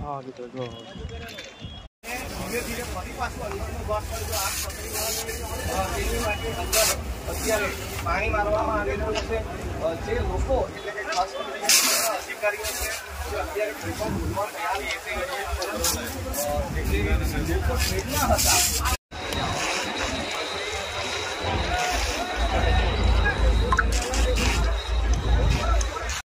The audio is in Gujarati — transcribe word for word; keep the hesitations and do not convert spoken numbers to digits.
હા કીધું જો ધીરે ધીરે ફરી પાછું અંદરનો ભાગ પર જો આગ પકડી તેની માટે અંદર અત્યારે પાણી મારવામાં આવેલું છે જે લોકો એટલે કે ખાસ કરીને અધિકારીઓ છે જે અત્યારે કોઈ પણ બોલવા તૈયાર નથી એટલે લોકો ભેગના હતા